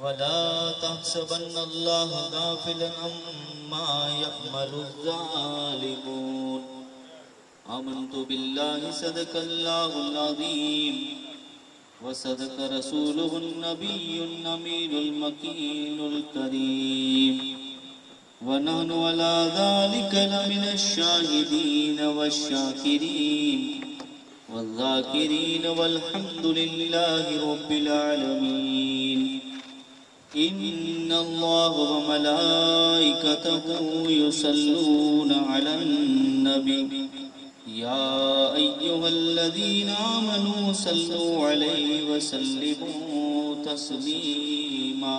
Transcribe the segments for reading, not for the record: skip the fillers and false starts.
ولا تحسبن الله غافلا عما يعمل الظالمون آمنت بالله صدق الله العظيم وصدق رسوله النبي الأمين المكين الكريم ونحن على ذلك لمن الشاهدين والشاكرين والذاكرين والحمد لله رب العالمين إن الله وملائكته يصلون على النبي يا أيها الذين آمنوا صلوا عليه وسلموا تسليما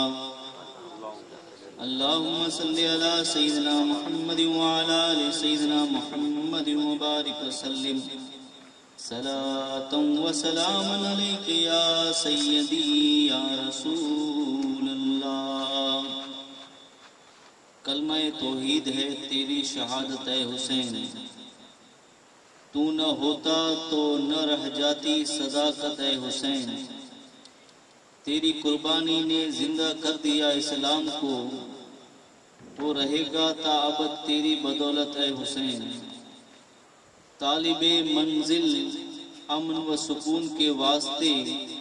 اللهم صل على سيدنا محمد وعلى آل سيدنا محمد وبارك وسلم صلاة وسلاما عليك يا سيدي يا رسول اللہ۔ کلمہ توحید ہے تیری شہادت اے حسین، تو نہ ہوتا تو نہ رہ جاتی صداقت اے حسین، تیری قربانی نے زندہ کر دیا اسلام کو، وہ رہے گا تا ابد تیری بدولت اے حسین۔ طالب منزل امن و سکون کے واسطے،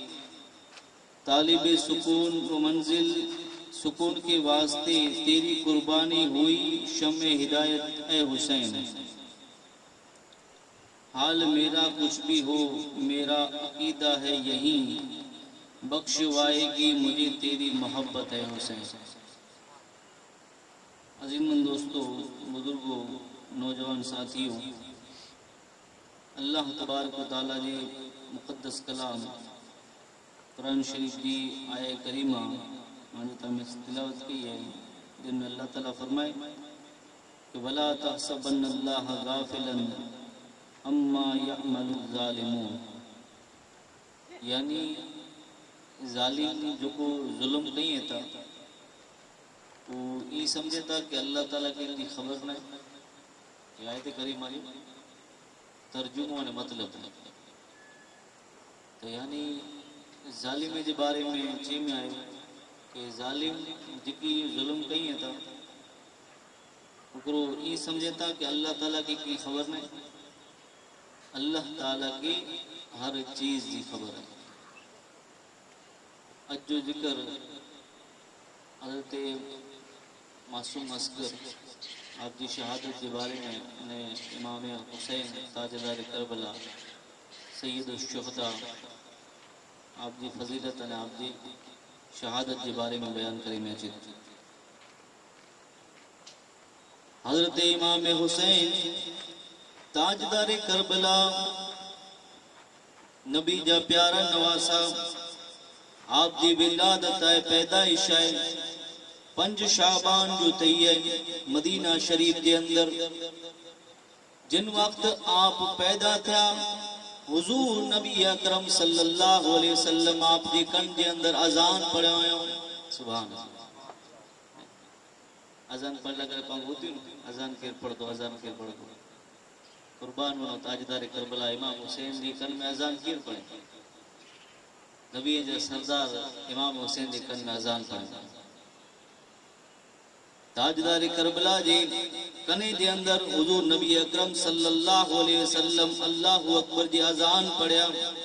طالب سکون و منزل سکون کے واسطے تیری قربانی ہوئی شمع ہدایت اے حسین۔ حال میرا کچھ بھی ہو میرا عقیدہ ہے یہی، بخشوائے گی مجھے تیری محبت ہے حسین۔ عزیزمند دوستو، بزرگوں، نوجوان ساتھیوں، اللہ تبارک و تعالیٰ جی مقدس کلام قرآن شریف کی آیہ کریمہ مانتا میں تلاوت کی ہے، جن میں اللہ تعالیٰ فرمائے کہ وَلَا تَحْسَبَنَّ اللَّهَ غَافِلًا عَمَّا يَعْمَلُ الظَّالِمُونَ، یعنی ظالم جو کو ظلم نہیں ہے تھا وہ یہ سمجھے تھا کہ اللہ تعالیٰ کی اتنی خبر نہیں۔ یہ آیت کریمہ ترجمہ نے مطلب ہے تو یعنی ظالم کے بارے میں چی میں آئے کہ ظالم جکی ظلم کہیں ہے تھا وہ یہ سمجھے تھا کہ اللہ تعالیٰ کی کوئی خبر نہیں، اللہ تعالیٰ کی ہر چیز کی خبر ہے۔ اج جو ذکر حضرت معصوم اصغر آپ کی شہادت کے بارے میں امام حسین تاجدار کربلا سید الشہداء آپ کی فضیلت نے آپ کی شہادت کے بارے میں بیان کریں میں چاہتا ہوں۔ حضرت امام حسین تاجدار کربلا نبی جا پیارا نواسا، آپ کی ولادت ہے پیدائش ہے 5 شعبان جو تیئے مدینہ شریف کے اندر، جن وقت آپ پیدا تھا حضور نبی اکرم صلی اللہ علیہ وسلم آپ کے کن کے اندر اذان پڑھے ہوئے ہوں۔ سبحان اللہ، اذان پڑھ لگا پاؤں ہوتی ہوں، اذان کر پڑھ دو، اذان کر پڑھ دو۔ قربان ہونا تاجدار کربلا امام حسین دی کن میں اذان کر پڑھیں، نبی جا سردار امام حسین دی کن میں اذان پڑھیں۔ تاجدار کربلا جی کنے دے اندر حضور نبی اکرم صلی اللہ علیہ وسلم اللہ اکبر جی اذان پڑھیا،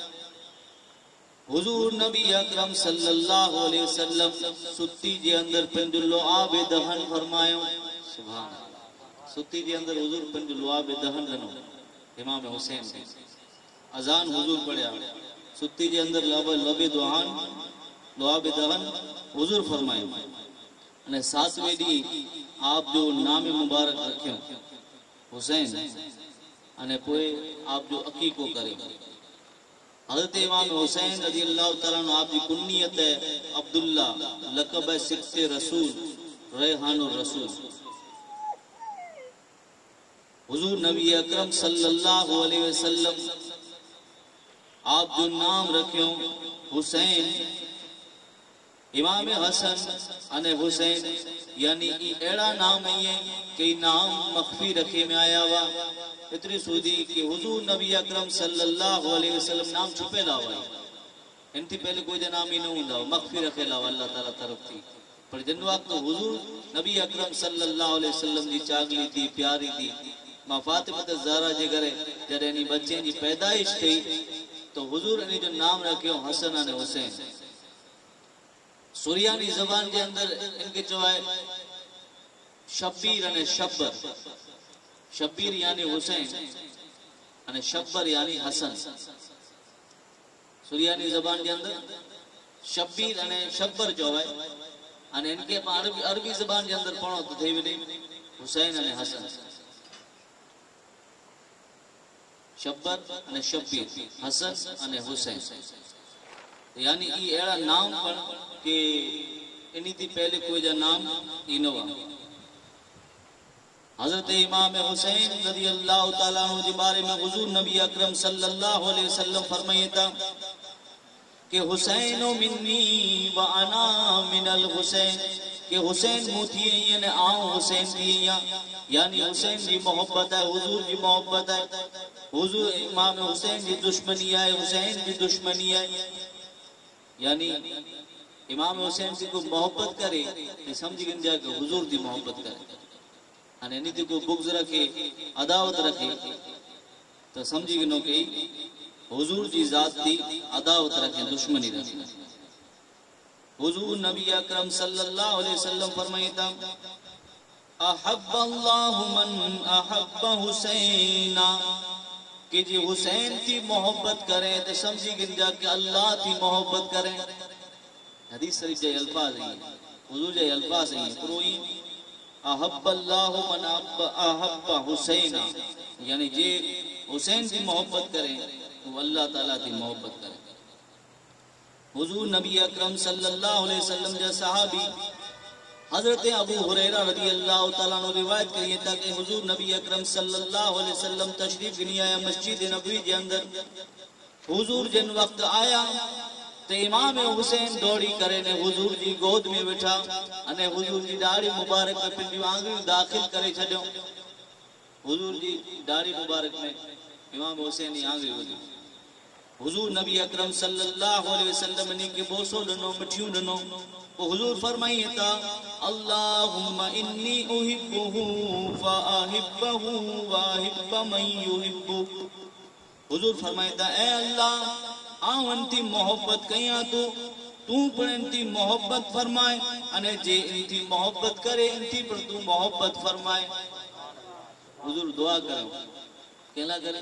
حضور نبی اکرم صلی اللہ علیہ وسلم ستی جے اندر پنج لعاب دہن فرمائیوں۔ سبحان اللہ، ستی جے اندر حضور پنج لعاب دہن دنو امام حسین سے اذان حضور پڑھیا، ستی جے اندر لب لعاب دہن حضور فرمائیوں۔ انہیں 7ویں دی آپ جو نام مبارک رکھیں حسین، انہیں پوئے آپ جو عقیقو کریں۔ حضرت امام حسین رضی اللہ تعالیٰ عنہ آپ کی کنیت ہے عبداللہ، لقب ہے سکت رسول، ریحان الرسول۔ حضور نبی اکرم صلی اللہ علیہ وسلم آپ جو نام رکھیں حسین، امام حسن ان حسین، یعنی ایڑا نام ہے کہ نام مخفی رکھے میں آیا ہوا، اتنی سودی کہ حضور نبی اکرم صلی اللہ علیہ وسلم نام چھپے لا ہوا ہے، ان تھی پہلے کوئی نام ہی نہ ہوندا مغفر رکھیلا اللہ تعالی طرف تھی پر جن وقت حضور نبی اکرم صلی اللہ علیہ وسلم جی چاگلی تھی پیاری تھی ماں فاطمہ زہرا جے گھرے جڑے انہی بچے جی پیدائش تھی تو حضور انہی جو نام رکھیو حسن اور حسین سوریانی زبان کے اندر ان کے جو ہے شبیر اور شبر شبیر یعنی حسین اور شبر یعنی حسن سوریانی زبان کے اندر شبیر اور شبر جو ہے اور ان کے عربی زبان کے اندر پڑھو تو تھے بھی حسین اور حسن شبر اور شبیر حسن اور حسین یعنی یہ ایڑا نام پڑھ کہ انہی تھی پہلے کوئی جا نام ہی نہ ہوا حضرت امام حسین رضی اللہ تعالیٰ عنہ کے بارے میں حضور نبی اکرم صلی اللہ علیہ وسلم فرمائے تھا کہ حسین منی وانا من الحسین کہ حسین موتی ہے یعنی آؤں حسین دی یعنی حسین دی محبت ہے حضور دی محبت ہے حضور امام حسین دی دشمنی ہے حسین دی دشمنی ہے یعنی امام حسین سے کوئی محبت کرے تو سمجھ گن جائے کہ حضور دی محبت کرے اور نہیں تو کوئی بغض رکھے عداوت رکھے تو سمجھ گنو کہ حضور جی ذات دی عداوت رکھے دشمنی رکھے حضور نبی اکرم صلی اللہ علیہ وسلم فرمائے تھا احب اللہ من احب حسینا کہ جی حسین تھی محبت کریں تو سمجھی گن جا کہ اللہ تھی محبت کریں حدیث شریف جائے الفاظ ہیں حضور جائے الفاظ ہیں پروئی احب اللہ من احب حسینا یعنی جی حسین تھی محبت کریں وہ اللہ تعالیٰ تھی محبت کریں حضور نبی اکرم صلی اللہ علیہ وسلم جا صحابی حضرت ابو ہریرہ رضی اللہ تعالیٰ عنہ روایت کریے تھا کہ حضور نبی اکرم صلی اللہ علیہ وسلم تشریف گنی آیا مسجد نبوی کے اندر حضور جن وقت آیا تو امام حسین دوڑی کرے نے حضور جی گود میں بٹھا انے حضور جی داڑھی مبارک میں پنجو آنگری داخل کرے چھڑیوں حضور جی داڑھی مبارک میں امام حسین ہی آنگری ہوئی حضور نبی اکرم صلی اللہ علیہ وسلم نے کہ بوسو ڈنو مٹھیوں ڈنو وہ حضور فرمائیے تھا اللہم انی احبہو فاحبہو واحب من یحبو حضور فرمائیے تھا اے اللہ آؤں انتی محبت کہیاں تو پر انتی محبت فرمائے انہیں جے انتی محبت کرے انتی پر تو محبت فرمائے حضور دعا کرے کہلا کرے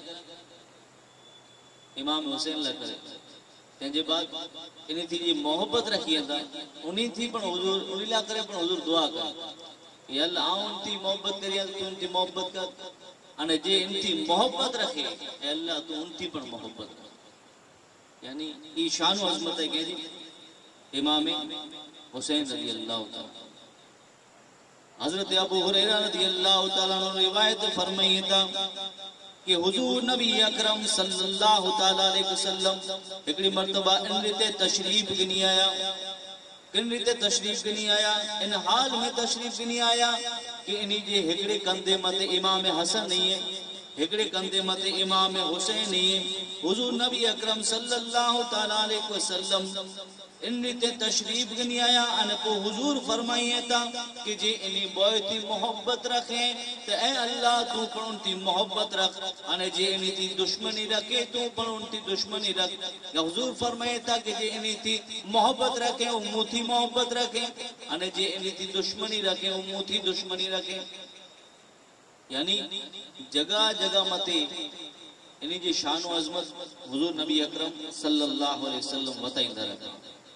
امام حسین اللہ کرے تینجے بعد انہی تھی جی محبت رکھیے تھا انہی تھی پر حضور انہی لا کرے پر حضور دعا کرے یا اللہ آؤں انتی محبت کریے تو انتی محبت کر انہیں جے انتی محبت رکھے اے اللہ تو انتی پر محبت کر یعنی یہ شان و عظمت ہے کہ جی امام حسین رضی اللہ تعالیٰ حضرت ابو ہریرہ رضی اللہ تعالیٰ عنہ روایت فرمائی تھا کہ حضور نبی اکرم صلی اللہ تعالیٰ علیہ وسلم ایکڑی مرتبہ انریتے تشریف گنی آیا انریتے تشریف گنی آیا ان حال میں تشریف گنی آیا کہ انہی جے ہکڑے کندے مت امام حسن نہیں ہے ہکڑے کندے مت امام حسین نہیں ہے حضور نبی اکرم صلی اللہ تعالیٰ علیہ وسلم انہی تے تشریف گنی آیا انکو حضور فرمائیے تھا کہ جی انہی بہتی محبت رکھیں تو اے اللہ تو پر ان تی محبت رکھ انہیں جی انہی تی دشمنی رکھے تو پر ان تی دشمنی رکھ یا حضور فرمائیے تھا کہ جی انہی تی محبت رکھیں امو تھی محبت رکھیں انہیں جی انہی تی دشمنی رکھیں امو تھی دشمنی رکھیں یعنی جگہ جگہ متے انہی جی شان و عظمت حضور نبی اکرم صلی اللہ علیہ وسلم بتائیں دھا رکھیں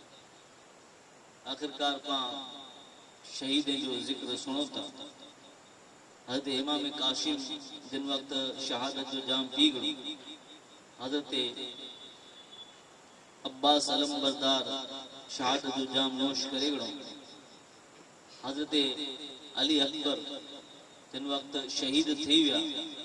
آخرکار پاں شہیدیں جو ذکر سنو تھا حضرت امام قاسم جن وقت شہادت جو جام پی گئی حضرت عباس علم بردار شہادت جو جام نوش کرے گئی حضرت علی اکبر جن وقت شہید تھی ویا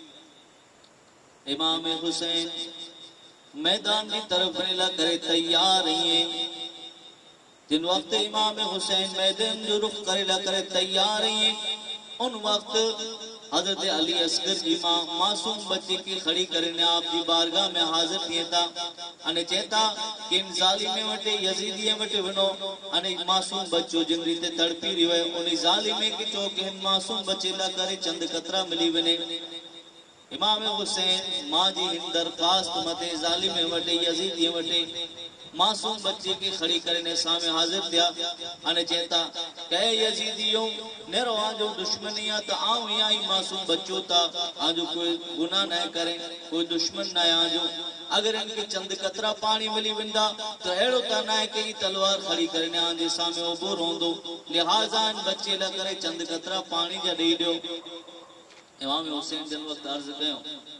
امام حسین میدان کی طرف نیلا کرے تیار ہیں جن وقت امام حسین میدان جو رخ کرے تیار ہیں ان وقت حضرت علی اصغر جی ماں معصوم بچے کی کھڑی کرنے آپ کی بارگاہ میں حاضر تھے تا انہیں چہتا کہ ان ظالمیں وٹے یزیدیے وٹے ونو انہیں معصوم بچوں جن ریتے تڑپی رہی ہوئے انہیں ظالمیں کی چوکے ان معصوم بچے لا کرے چند قطرہ ملی ونے امام حسین ماں جی ہند درخواست متے ظالمیں وٹے یزیدیے وٹے معصوم بچے کی کھڑی کرنے سامنے حاضر تھیا انہیں چہتا کہ یزیدیوں نیرو آجو دشمنیات آؤں یا ہی معصوم بچوں تا آجو کوئی گناہ نہ کریں کوئی دشمن نہ آجو اگر ان کے چند قطرہ پانی ملی وندا تو ایڑو تا نہ ہے کہ یہ تلوار کھڑی کرنے آنجے سامنے عبور ہوندو لہذا ان بچے لگ کرے چند قطرہ پانی جا دے دیو امام حسین جن وقت عرض گئے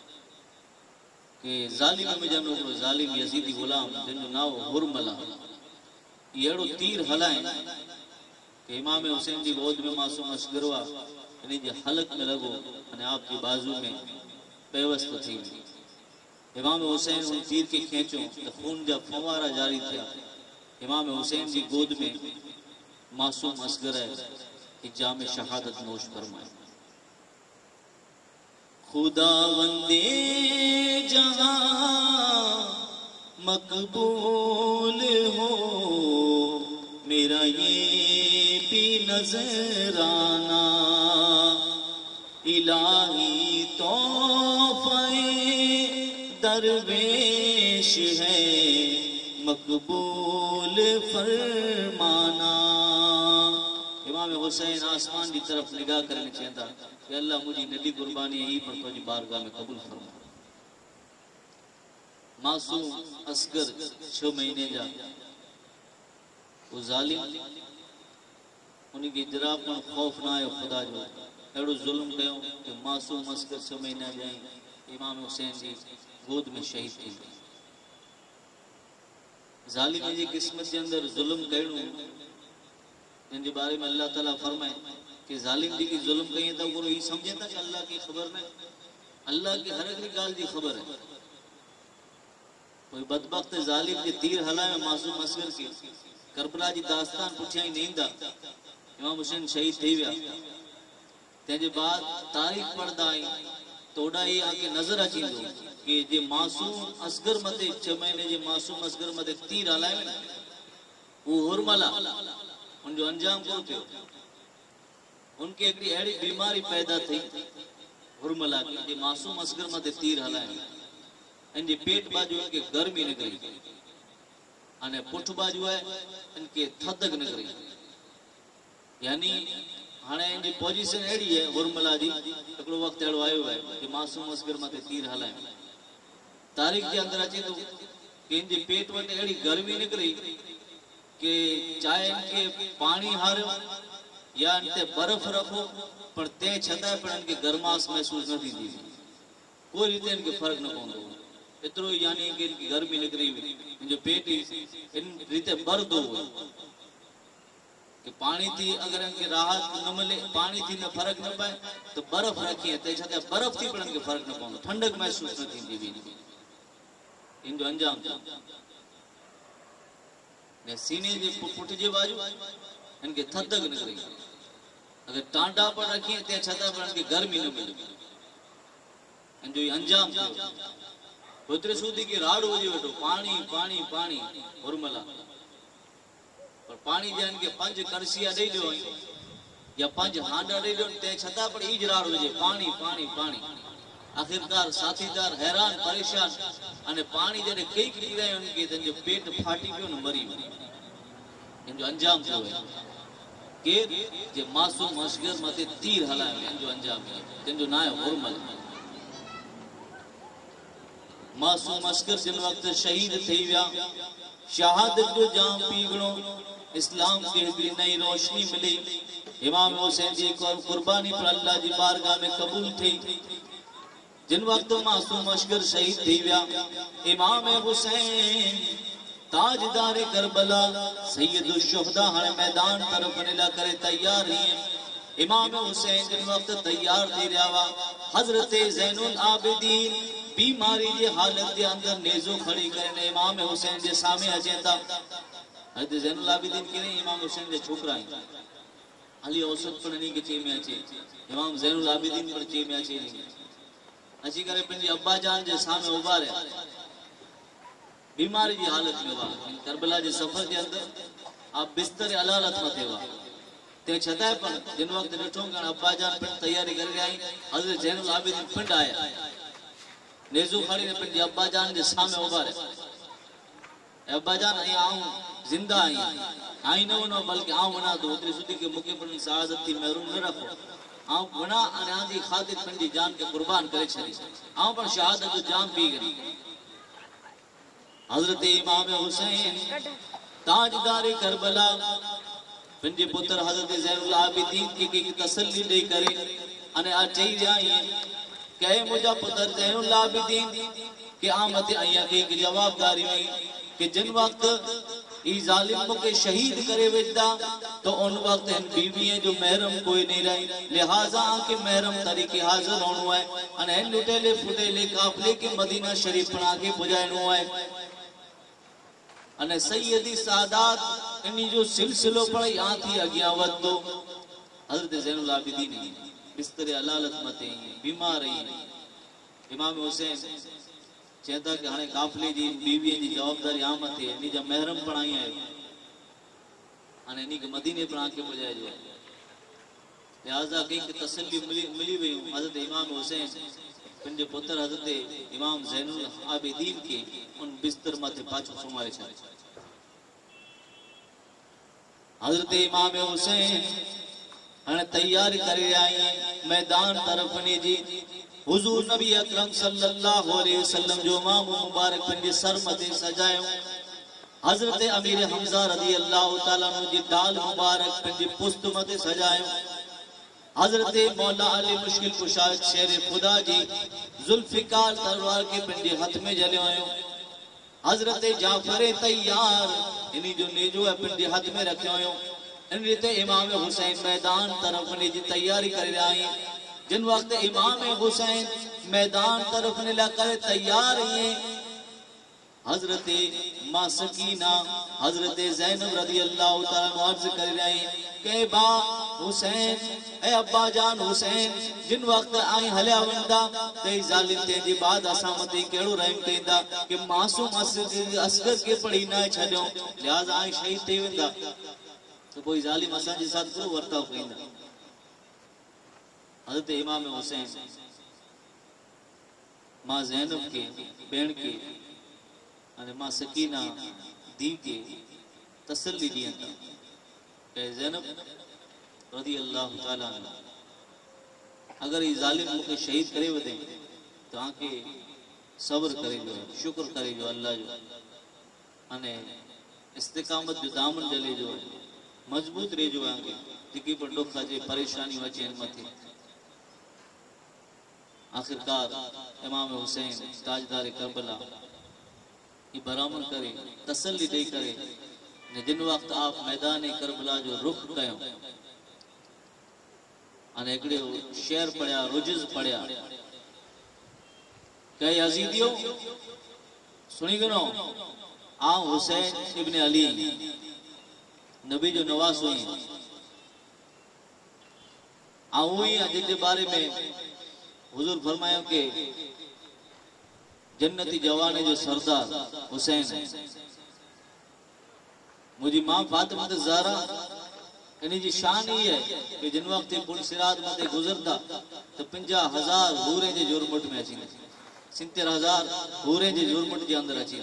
کہ ظالم میں جنو کو ظالم یزیدی غلام جن جو ناو حرملا یہ تیر ہلائیں کہ امام حسین جی گود میں معصوم اصغروا یعنی جی حلق میں لگو یعنی آپ کی بازو میں پیوست تھی امام حسین ان تیر کے کھینچوں تو خون جب فوارہ جاری تھا امام حسین جی گود میں معصوم اصغر ہے کہ جام شہادت نوش فرمائے خداوندِ جہاں مقبول ہو میرا یہ بھی نظرانہ الہی تحفہ درویش ہے مقبول فرمانا امام حسین آسمان کی طرف نگاہ کرنے چاہتا کہ اللہ مجھے نبی قربانی ہی پر تجھے بارگاہ میں قبول فرما معصوم اصغر 6 مہینے جا وہ ظالم انہیں کی جراب میں خوف نہ آئے خدا جو ایڑو ظلم گئے کہ معصوم اصغر 6 مہینے جائیں امام حسین جی گود میں شہید تھی ظالم جی قسمت کے اندر ظلم گئے جن کے بارے میں اللہ تعالیٰ فرمائے کہ ظالم جی کی ظلم کہیں تھا وہ یہ سمجھے تھا کہ اللہ کی خبر نہیں اللہ کی ہر ایک گال دی خبر ہے کوئی بدبخت ظالم کے تیر ہلائے معصوم اصغر کی کربلا جی داستان پوچھا ہی نہیں دا امام حسین شہید تھی ویا تیجے بعد تاریخ پڑھدا آئی توڑا یہ آگے نظر اچھی دو کہ جے معصوم اصغر مدے 6 مہینے جے معصوم اصغر مدے تیر ہلائے وہ حرملا ان جو انجام کو تھے ان کے ایک ایڑی بیماری پیدا تھی حرملا کی جی معصوم اصغر مدے تیر ہلائے ان جی پیٹ باجو ان کے گرمی نکلی انہیں پٹھ باجو ہے ان کے تھدک نکلی یعنی ہانے ان جی پوزیشن ایڑی ہے حرملا جی اکڑو وقت ایڑو آئے ہوئے کہ معصوم اصغر مدے تیر ہلائے تاریخ کے اندر اچھی تو کہ ان جی پیٹ وٹے ایڑی گرمی نکلی کہ چاہے ان کے پانی ہارو یا ان تے برف رکھو پر تے چھتا ہے پر ان کے گرماس محسوس نہ تھی کوئی ریتے ان کے فرق نہ پہنچو اترو یعنی کہ ان کی گرمی نکری ہوئی ان جو پیٹی ان ریتے برد ہوئے کہ پانی تھی اگر ان کے راحت نہ ملے پانی تھی نہ فرق نہ پائے تو برف رکھی ہے تے چھتا ہے برف تھی پر ان کے فرق نہ پہنچو ٹھنڈک محسوس نہ تھی ان جو انجام تھا سینے جے پٹ جے باجو ان کے تھدک نکلی اگر ٹانڈا پر رکھی ہے تے چھتا پر ان کے گرمی نہ ملے ان جو یہ انجام تھے بہتر سودی کی راڑ ہو جائے بیٹھو پانی پانی پانی حرملا اور پانی جے ان کے 5 کرسیاں دے دو یا 5 ہانڈا دے دو تے چھتا پر ایج راڑ ہو جائے پانی پانی پانی آخرکار ساتھی دار حیران پریشان انہیں پانی جڑے کئی کی رہے ان کے جو پیٹ پھاٹی پہ انہیں مری ان جو انجام سے ہوئے کہ جو معصوم اصغر متے تیر ہلائے ان جو انجام ہے جن جو نائے حرمل معصوم اصغر جن وقت شہید تھی ویا شہادت جو جام پیگڑوں اسلام کے بھی نئی روشنی ملی امام حسین جی کو قربانی پر اللہ جی بارگاہ میں قبول تھی جن وقت معصوم اصغر شہید تھی ویا امام حسین تاجدار کربلا سید الشہداء ہر میدان طرف نلا کرے تیار ہیں امام حسین جن وقت تیار تھی رہا حضرت زین العابدین بیماری دی حالت دے اندر نیزو کھڑی کرنے امام حسین دے سامنے اچھتا حضرت زین العابدین کی نہیں امام حسین دے چھوک رہا ہیں علی اوسط پر نہیں کہ چے میں اچے امام زین العابدین پر چے میں اچے نہیں اچھی کرے پنجی ابا جان جے سامنے ابھار ہے بیماری جی حالت میں ہوا کربلا جے سفر کے اندر آپ بستر علالت متے ہوا تے چھتائے پر جن وقت ڈٹھوں کہ ابا جان پھر تیاری کر گئی حضرت زین العابدین پھنڈ آیا نیزو کھڑی نے پنجی ابا جان جے سامنے ابھار ہے ابا جان آؤں زندہ آئی نہ ونو بلکہ آؤں ونا دو اتری سدی کے مکے پر سعادت تھی محروم نہ رکھو آؤں ونا آن دی خاطر پنجی جان کے قربان کرے چھلی آؤں پر شہادت جو جان پی گئی حضرت امام حسین تاجدار کربلا پنجی پتر حضرت زین العابدین کی تسلی لے کرے انہیں آچائی جائیں کہ مجھا پتر زین العابدین کہ آمد آئیہ کی جواب داری میں کہ جن وقت ای ظالم کے شہید کرے وجدہ تو ان وقت ان بیوییں جو محرم کوئی نہیں رہی لہذا آنکہ محرم طریقے حاضر ہونو ہے انہیں لٹے لے پھٹے لے کافلے کے مدینہ شریف پڑھا کے بجائنو ہے انہیں سیدی سعادات انہی جو سلسلوں پڑھائی آتی اگیا وقت دو حضرت زین العابدین بستر علالت متے بیمار ہیں امام حسین چہتا کہ ہنے قافلے جی بیوی جی جوابداری آمد ہے انہی جب محرم پڑھائی ہے انہی کے مدینے پر آنکے بجائے جو ہے لہذا کہیں کہ تسلی ملی ہوئی ہوں حضرت امام حسین پنجے پتر حضرت امام زین العابدین کے ان بستر ماتے پاچھو سمارے چھائے حضرت امام حسین انہیں تیاری کرے آئی میدان طرف جی حضور نبی اکرم صلی اللہ علیہ وسلم جو امام مبارک پنجے سر مدے سجائے حضرت امیر حمزہ رضی اللہ تعالیٰ عنہ جی ڈال مبارک پنجے پست مدے سجائے حضرت مولا علی مشکل کشاک شیر خدا جی ذوالفقار تلوار کے پنجے ہاتھ میں جلے ہوئے حضرت جعفر تیار انہی جو نیجو ہے پنجے ہاتھ میں رکھے ہوئے انہی تے امام حسین میدان طرف نیجی تیاری کر رہے ہیں جن وقت امام حسین میدان طرف نلا کر تیار ہیں حضرت ماں سکینہ حضرت زینب رضی اللہ تعالیٰ معرض کر رہے ہیں کہ با حسین اے ابا جان حسین جن وقت آئیں حلیہ وندہ تے ظالم تے جی بعد اسامتی کیڑو رحم کہندہ کہ معصوم اسکر کے پڑی نہ چھڑیوں لہذا آئیں شہید تے وندہ تو کوئی ظالم اسان جی ساتھ کرو ورطاو کہندہ حضرت امام حسین ماں زینب کے بین کے ماں سکینہ دی کے تسلی دیا تھا کہ زینب رضی اللہ تعالیٰ عنہ اگر یہ ظالم مکہ شہید کرے ودیں تو آنکہ صبر کرے جو ہے شکر کرے جو اللہ جو انہیں استقامت جو دامن جلے جو ہے مضبوط رہے جو ہے آنکہ جکی پر ڈوکھا جے پریشانی وچے انمت ہے آخرکار امام حسین تاجدار کربلا یہ برامن کرے تسلی دے کرے جن وقت آپ میدان کربلا جو رخ کہوں انہیں اکڑے شعر پڑھیا رجز پڑھیا کہ عزیزیوں سنی گنو آن حسین ابن علی نبی جو نواز ہوئی آن ہوئی جن کے بارے میں حضور فرمایا کہ جنتی جوانے جو سردار حسین ہے مجھے ماں فاطمہ زہرا انہی جی شان ہی ہے کہ جن وقت پل سرات مدے گزرتا تو 50,000 ہورے جے جرمٹ میں اچھی 70,000 ہورے جے جرمٹ جے اندر اچھی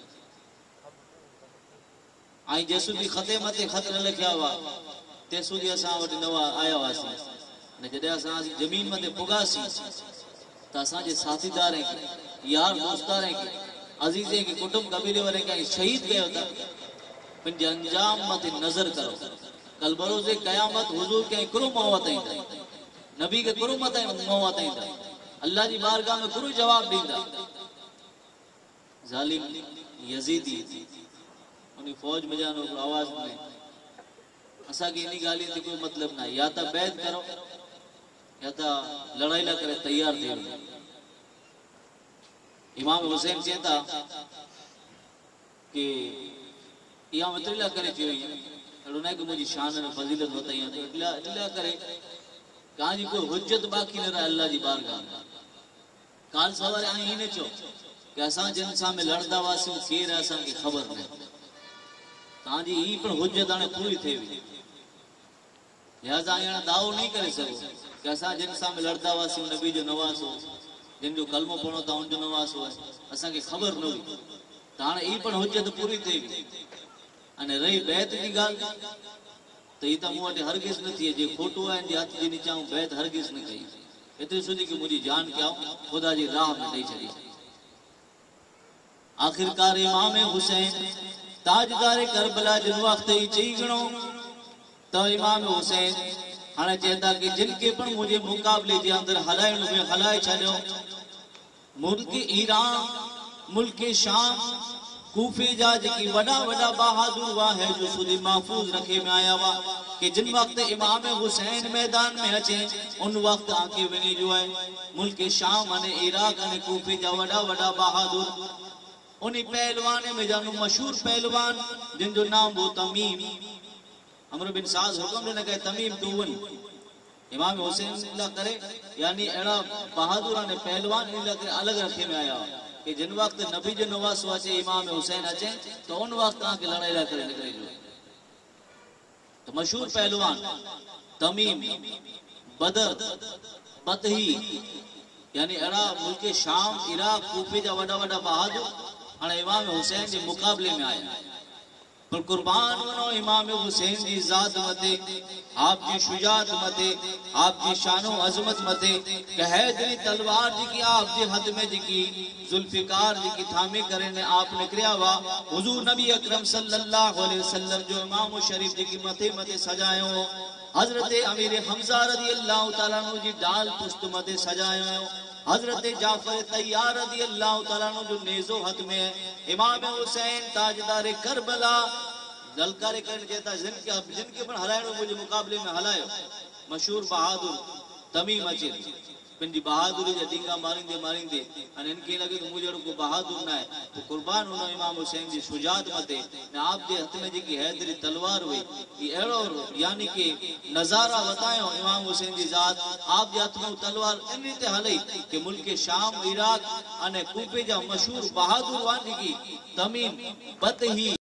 آئیں جیسو بھی خطے متے خط نہ لکھیا ہوا تیسو جی اساں وٹی نوا آیا ہوا سی جدے اساں زمین متے پگا سی تو اساں جے ساتھی دار ہیں یار دوستار ہیں عزیزیں کی کٹم قبیلے والے کا شہید گئے ہوتا پن جے انجام مت نظر کرو کل بروز قیامت حضور کے کرو موت ہیں نبی کے کرو موت ہیں اللہ جی بارگاہ میں کرو جواب دیندہ ظالم یزیدی انہی فوج میں جانو آواز میں اسا کی انہی گالی تھی کوئی مطلب نہ یا تا بیعت کرو یا تا لڑائی نہ کرے تیار دے امام حسین چاہتا کہ قیامت اللہ کرے چی ہوئی اڑو نہ کہ مجھے شان اور فضیلت بتائی اطلاع کرے کہاں جی کوئی حجت باقی نہ رہا اللہ جی بارگاہ کال سوارے آئیں ہی نے چو کہ اساں جن سا میں لڑدا واسوں کیر اساں کی خبر نہیں کہاں جی ہی پر حجت آنے پوری تھے بھی لہذا آئینا دعو نہیں کرے سکو کہ اساں جن سا میں لڑدا واسوں نبی جو نواز ہو جن جو کلمہ پڑھو تھا ان جو نواز ہو اساں کی خبر نہ ہوئی تانے ہی پر حجت پوری تھے بھی અને રહી બેત ની ગાલ તો ઈ તો મોટે હરગિઝ નથી જે ખોટું હોય ને હાથ જે નીચે હું બેત હરગિઝ ન કહી એટલી સુધી કે મુજી જાન કે આઉં ખુદા જી રાહ में દઈ ચડી આખિરકાર ઇમામ હુસૈન તાજદાર કરબલા जिन वक्त ही चई गणो तो इमाम हुसैन हाणे चेता कि जिनके पण मुझे मुकाबले जे अंदर हलाइण में हलाए छॾियो मुल्क ईरान मुल्क शाम कूफे जा जेकी वडा वडा बहादुर हुआ है जो सुधी महफूज रखे में आया हुआ कि जिन वक्त इमाम हुसैन मैदान में अचे उन वक्त आके वनी जो है मुल्क शाम अने इराक अने कूफे जा वडा वडा बहादुर उन्हीं पहलवान में जानू मशहूर पहलवान जिन जो नाम वो तमीम अमर बिन साज हुक्म ने कहे तमीम तू वन इमाम हुसैन ला करे यानी एड़ा बहादुर ने पहलवान इन के अलग रखे में आया कि जिन वक्त नबी जो नवास वाचे इमाम हुसैन अचे तो उन वक्त आके लड़ाई ला करे निकले जो तो मशहूर पहलवान तमीम बदर बतही यानी एड़ा मुल्क शाम इराक कूफे जा वडा वडा बहादुर हाणे इमाम हुसैन जे मुकाबले में आया पर कुर्बान वनो इमाम हुसैन जी जात मते आप जी शुजात मते आप जी शानो अजमत मते कि हैदरी तलवार जी की आप जी हद में जी की जुल्फिकार जी की थामे करे ने आप निकरिया वा हुजूर नबी अकरम सल्लल्लाहु अलैहि वसल्लम जो इमाम शरीफ जी की मथे मथे सजायो हजरत अमीर हमजा रजी अल्लाह तआला नु जी डाल पुस्त मथे सजायो हजरत जाफर तैयार रजी अल्लाह तआला नु जो नेज़ो हथ में है इमाम हुसैन ताजदार करबला जलकार करने कहता जिनके पर हलायो मुझे मुकाबले में हलायो मशहूर बहादुर तमीम अचे पिंडी बहादुरी जा डींगा मारिंदे अने इनके लगे तो मुझे को बहादुर ना है तो कुर्बान होना इमाम हुसैन जी शुजात मते ने आप जे हथ में जी की हैदरी तलवार हुई ये एड़ो यानी कि नजारा बतायो इमाम हुसैन जी जात आप जे हथ में तलवार इन रीते हलई कि मुल्क शाम इराक अने कूफे जा मशहूर बहादुर वानी की तमीम बतही